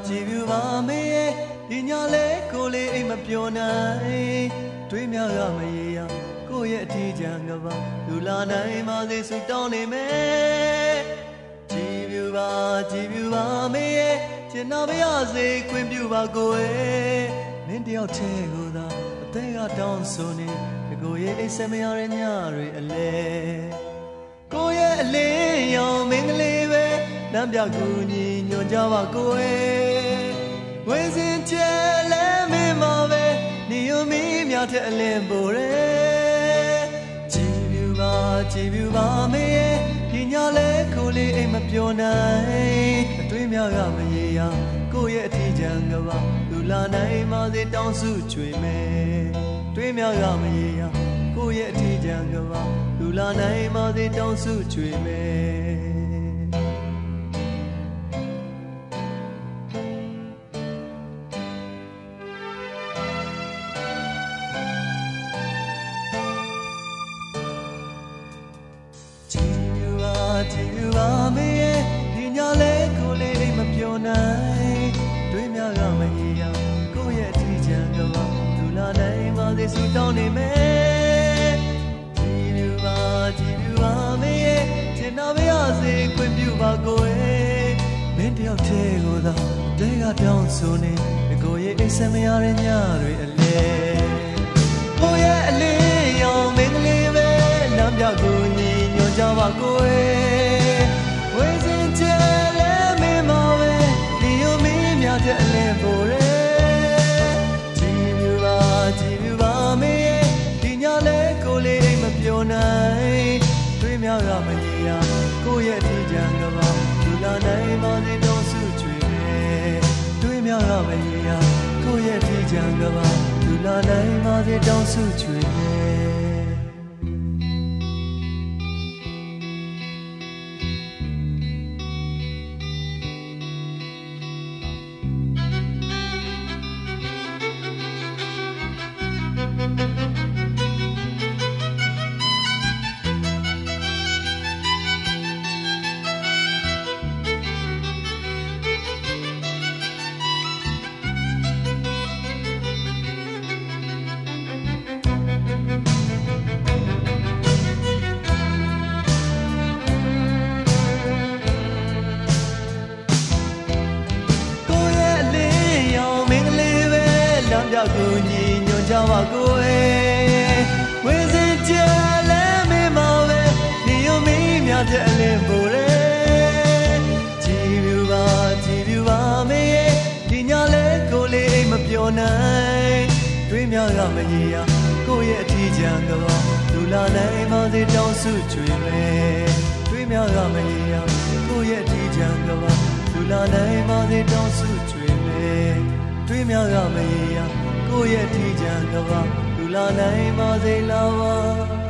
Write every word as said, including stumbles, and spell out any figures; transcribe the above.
ကြည်ပြူပါမေးဒီညလဲကိုလေးအိမ်မပြောနိုင်တွေးများကမရေရကိုရဲ့အထီးချံကပါလူလာနိုင်ပါစေဆုတောင်းနေမယ်ကြည်ပြူပါကြည်ပြူပါမေးကျင်နာပါရစေခွင့်ပြုပါကိုရဲ့မင်းတယောက်တည်းကိုသာအသေးကတောင်းဆိုနေကိုရဲ့အိမ်ဆက်မရတဲ့ညတွေအလဲကိုရဲ့အလေးရောင်မင်းကလေးပဲလမ်းပြကူညီညွှန်ကြပါကိုရဲ့ဝေစင်ကျဲလဲမင်းမပဲနေယမီများတဲ့အလင်းပိုရဲကြည်ပြူပါကြည်ပြူပါမေးဒီညလဲကိုလေးအိမ်မပြောနိုင်အတွေးများကမရေရကိုရဲ့အထီးချံကပါလူလာနိုင်ပါစေတောင်းစုချွေမယ်တွေးများကမရေရကိုရဲ့အထီးချံကပါလူလာနိုင်ပါစေတောင်းစုချွေမယ်ကြည်ပြူပါမေးဒီညလဲကိုလေးအိမ်မပြောနိုင်တွေးများကမရေရကိုရဲ့အထီးချံကပါလူလာနိုင်ပါစေဆုတောင်းနေမယ်ကြည်ပြူပါကြည်ပြူပါမေးကျင်နာပါရစေခွင့်ပြုပါကိုရဲ့မင်းတယောက်တည်းကိုသာတဲကတောင်းဆိုနေကိုရဲ့အိမ်ဆက်မရတဲ့ညတွေအလဲကိုရဲ့အလေးရောင်မင်းကလေးပဲလမ်းပြကိုညီညွှန်ကြပါကိုရဲ့ဝေစင်ကျဲလဲမင်းမပဲဒီယမီများတဲ့အလင်းပိုရဲကြည်ပြူပါကြည်ပြူပါမေးဒီညလဲကိုလေးအိမ်မပြောနိုင်တွေးများကမရေရကိုရဲ့အထီးချံကပါလူလာနိုင်ပါစေတောင်းစုချွေမယ်တွေးများကမရေရကိုရဲ့အထီးချံကပါလူလာနိုင်ပါစေတောင်းစုချွေမယ်ကိုညီညွှန်ကြပါကိုရဲ့ဝေစင်ကျဲလဲမင်းမပဲနေယမီများတဲ့အလင်းပိုရဲကြည်ပြူပါကြည်ပြူပါမေးဒီညလဲကိုလေးအိမ်မပြောနိုင်တွေးများကမရေရကိုရဲ့အထီးချံကပါလူလာနိုင်ပါစေတောင်းစုချွေမယ်တွေးများကမရေရကိုရဲ့အထီးချံကပါလူလာနိုင်ပါစေတောင်းစုချွေမယ်တွေးများကမရေရကိုရဲ့အထီးချံကပါလူလာနိုင်ပါစေလား